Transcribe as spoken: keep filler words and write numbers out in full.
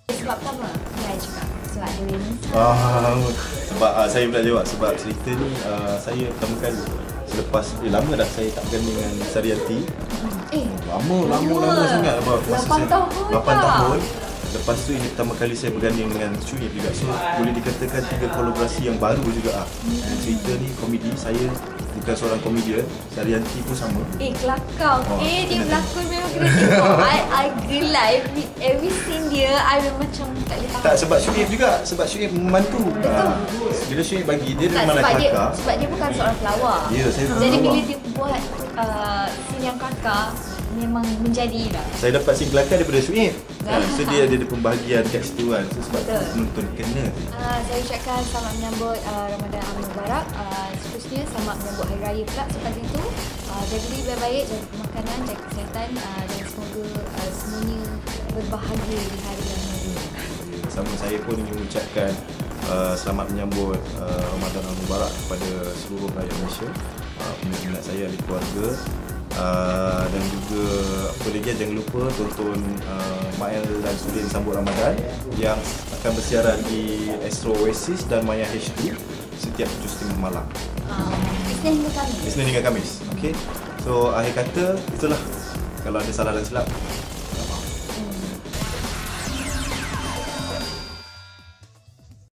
Sebab pertama, saya cakap sebab dia Remy. Ah, sebab uh, saya pula jawab sebab cerita ni uh, saya pertama kali selepas eh, lama dah saya tak berganding dengan Saryanti. Eh, lama lama lama, lama sangat apa lapan tahun lapan tak? tahun. Lepas tu ini pertama kali saya berganding dengan Syuib juga. So boleh dikatakan tiga kolaborasi yang baru juga ah. Hmm. Cerita ni komedi, saya bukan seorang komedian, Saryanti pun sama. Eh, kelakar. Oh, eh, dia kena berlakon memang kena tengok. I, I gelak. Every, every scene dia, I memang macam tak boleh tahan. Tak, sebab Syuib juga. Sebab Syuib membantu. Betul. Ah, bila Syuib bagi, dia Tak, memang nak sebab dia, kelakar. sebab dia bukan seorang pelawak. Ya, saya bukan Jadi pelawak. bila dia buat uh, scene yang kelakar, memang menjadi lah. Saya dapat scene kelakar daripada Syuib. Ha, so dia ada pembahagian kat situ kan. So sebab Betul. tu penonton kena. Uh, saya ucapkan selamat menyambut uh, Ramadan Amal Mubarak. Uh, seterusnya selamat menyambut Hari Raya pula seperti itu. Uh, jaga diri baik-baik, jaga makanan, jaga kesihatan uh, dan semoga uh, semuanya berbahagia di hari yang baru. Sama saya pun ingin mengucapkan uh, selamat menyambut uh, Ramadan Amal Mubarak kepada seluruh rakyat Malaysia, uh, peminat saya, ahli keluarga. Uh, dan juga apa lagi, jangan lupa tonton uh, Mael dan Sudin Sambut Ramadan yang akan bersiaran di Astro Oasis dan Maya H D setiap tujuh tiga puluh malam. Uh, Isnin hingga Khamis. Isnin hingga Khamis. Okay. So akhir kata itulah, kalau ada salah dan silap